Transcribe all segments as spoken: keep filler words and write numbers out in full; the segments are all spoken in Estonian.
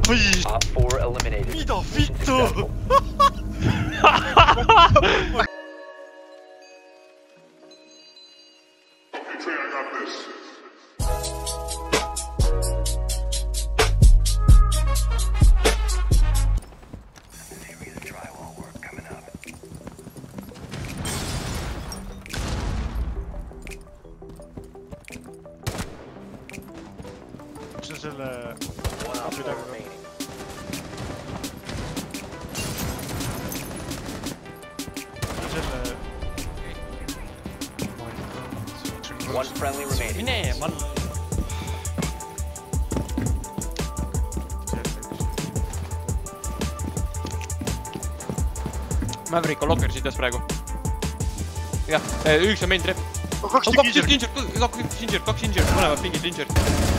Mida vittu? Mis on selle... One friendly remaining. Mine, man. Maverick on locker siit praegu. Jah, üks on main trap. Kaks injured, kaks injured, kaks injured, mõlemad pingid injured.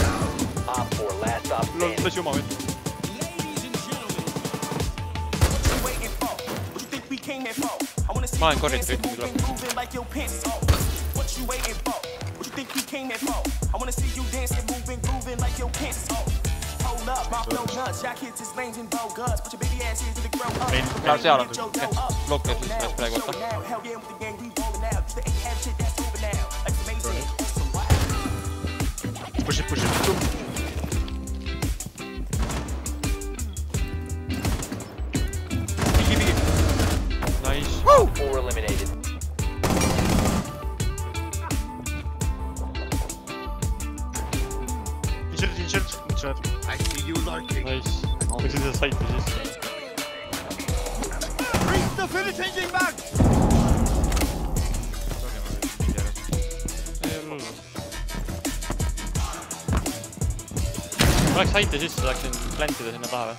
Lol, lassi oma võtta. Ma olen korrit ütlegi tuleb. Meil seal on locker siis praegu võtta. Push it, push it. Pigi, pigi. Nice. Woo! Four eliminated. Injured, injured, injured. I see you lurking. Nice. Võiks seda saiti siis. Reach the finishing back! Kui oleks saite sisse, saaksin plantida sinna taha või?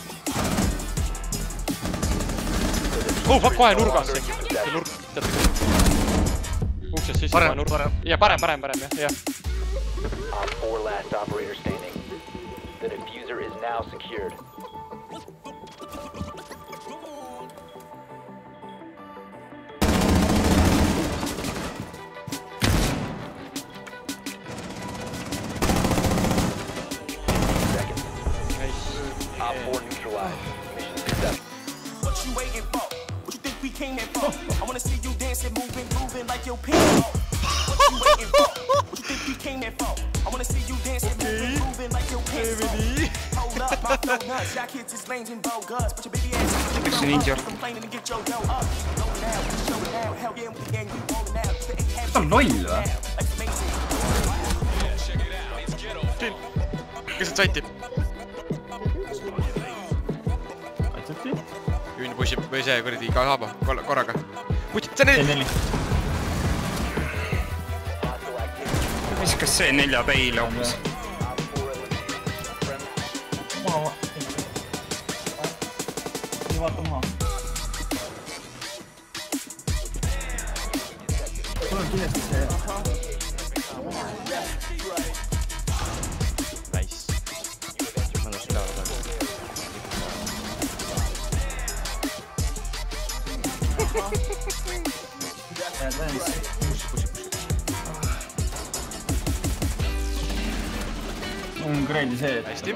Oh, fuck, kohe nurgas! See nurk, teate küll. Uksest sisse kohe nurk. Ja parem, parem, parem, jah, jah. Four last operator standing. The diffuser is now secured. I wanna see you dancing, moving, moving like your pants. What you waiting for? What you think we came here for? I wanna see you dancing, moving, moving like your pants. Hold up, my flow nuts. Y'all kids is lanes and bogus. Put your baby ass in the ground up. Complaining and get your dough up. Roll it out, show it out. Hell yeah, with the gang, we rolling out. Kas on loll või? Kes et saiti? Jüün pushib või see kuradi iga haaba korraga. Putit, see neli! Mis kas see nelja peile umbes? Maha, nii vaata maha. Sul on kindlasti see. Nice. Mõnus peale taga. Ja, tähendis. Push, push, push. On greedi see. Hästi.